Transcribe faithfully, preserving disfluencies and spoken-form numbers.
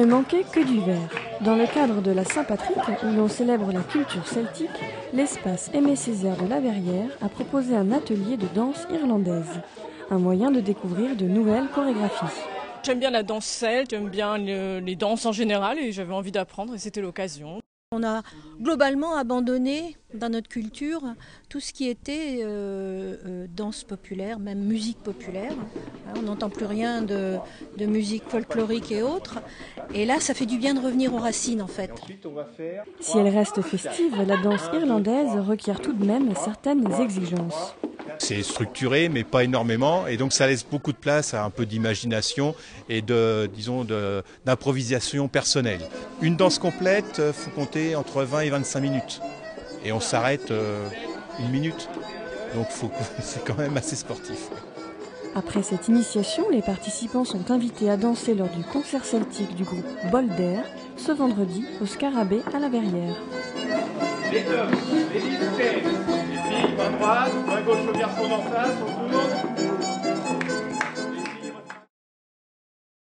ne manquait que du verre. Dans le cadre de la Saint-Patrick, où l'on célèbre la culture celtique, l'espace Aimé Césaire de la Verrière a proposé un atelier de danse irlandaise. Un moyen de découvrir de nouvelles chorégraphies. J'aime bien la danse celte, j'aime bien le, les danses en général et j'avais envie d'apprendre et c'était l'occasion. On a globalement abandonné dans notre culture tout ce qui était euh, euh, danse populaire, même musique populaire. On n'entend plus rien de, de musique folklorique et autres. Et là, ça fait du bien de revenir aux racines en fait. Si elle reste festive, la danse irlandaise requiert tout de même certaines exigences. C'est structuré, mais pas énormément, et donc ça laisse beaucoup de place à un peu d'imagination et de, disons, de, d'improvisation personnelle. Une danse complète, il faut compter entre vingt et vingt-cinq minutes, et on s'arrête euh, une minute, donc faut, c'est quand même assez sportif. Après cette initiation, les participants sont invités à danser lors du concert celtique du groupe Bolder, ce vendredi au Scarabée à la Verrière. Les hommes, les discrets, les filles, main droite, main gauche au garçon d'en face, on tourne.